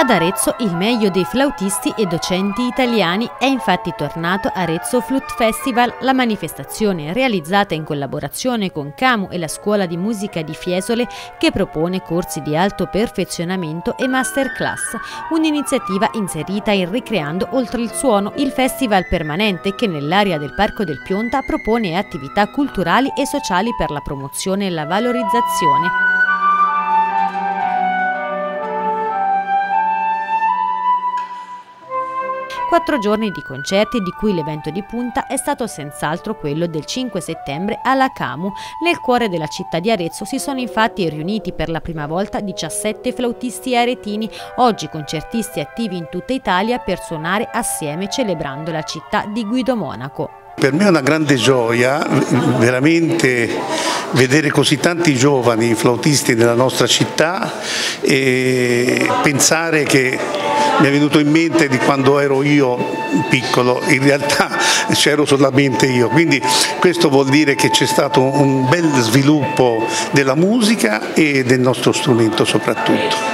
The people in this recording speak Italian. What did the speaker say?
Ad Arezzo il meglio dei flautisti e docenti italiani è infatti tornato Arezzo Flute Festival, la manifestazione realizzata in collaborazione con CAMU e la Scuola di Musica di Fiesole che propone corsi di alto perfezionamento e masterclass, un'iniziativa inserita in Ricreando Oltre il Suono, il festival permanente che nell'area del Parco del Pionta propone attività culturali e sociali per la promozione e la valorizzazione. 4 giorni di concerti, di cui l'evento di punta è stato senz'altro quello del 5 settembre alla CAMU. Nel cuore della città di Arezzo si sono infatti riuniti per la prima volta 17 flautisti aretini, oggi concertisti attivi in tutta Italia, per suonare assieme celebrando la città di Guido Monaco. Per me è una grande gioia veramente vedere così tanti giovani flautisti nella nostra città e pensare che mi è venuto in mente di quando ero io piccolo, in realtà c'ero solamente io, quindi questo vuol dire che c'è stato un bel sviluppo della musica e del nostro strumento soprattutto.